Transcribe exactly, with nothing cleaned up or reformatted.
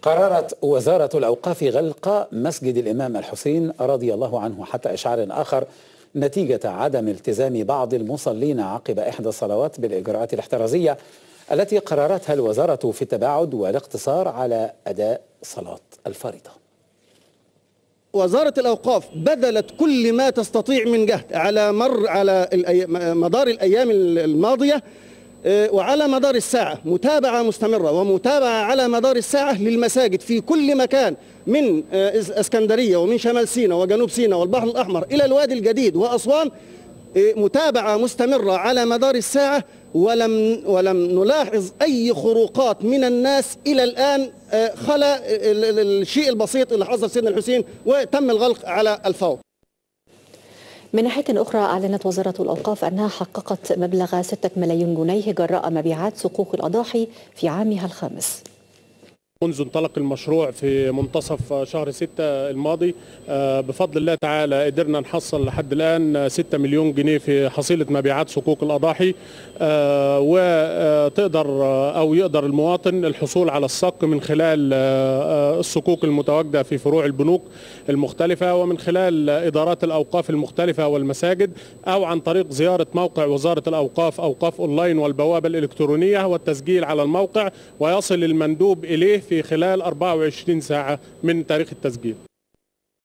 قررت وزارة الأوقاف غلق مسجد الإمام الحسين رضي الله عنه حتى إشعار آخر نتيجة عدم التزام بعض المصلين عقب إحدى الصلوات بالإجراءات الاحترازية التي قررتها الوزارة في التباعد والاقتصار على أداء صلاة الفريضة. وزارة الأوقاف بذلت كل ما تستطيع من جهد على مر على مدار الأيام الماضية وعلى مدار الساعة، متابعة مستمرة ومتابعة على مدار الساعة للمساجد في كل مكان من اسكندرية ومن شمال سيناء وجنوب سيناء والبحر الأحمر إلى الوادي الجديد وأسوان، متابعة مستمرة على مدار الساعة، ولم ولم نلاحظ أي خروقات من الناس إلى الآن خلا الشيء البسيط اللي حصل سيدنا الحسين، وتم الغلق على الفور. من ناحية أخرى، أعلنت وزارة الأوقاف أنها حققت مبلغ ستة ملايين جنيه جراء مبيعات صكوك الأضاحي في عامها الخامس. منذ انطلق المشروع في منتصف شهر ستة الماضي بفضل الله تعالى قدرنا نحصل لحد الآن ستة مليون جنيه في حصيلة مبيعات صكوك الأضاحي، وتقدر أو يقدر المواطن الحصول على الصك من خلال الصكوك المتواجدة في فروع البنوك المختلفة ومن خلال إدارات الأوقاف المختلفة والمساجد، أو عن طريق زيارة موقع وزارة الأوقاف أوقاف أونلاين والبوابة الإلكترونية والتسجيل على الموقع، ويصل المندوب إليه في خلال أربعة وعشرين ساعة من تاريخ التسجيل.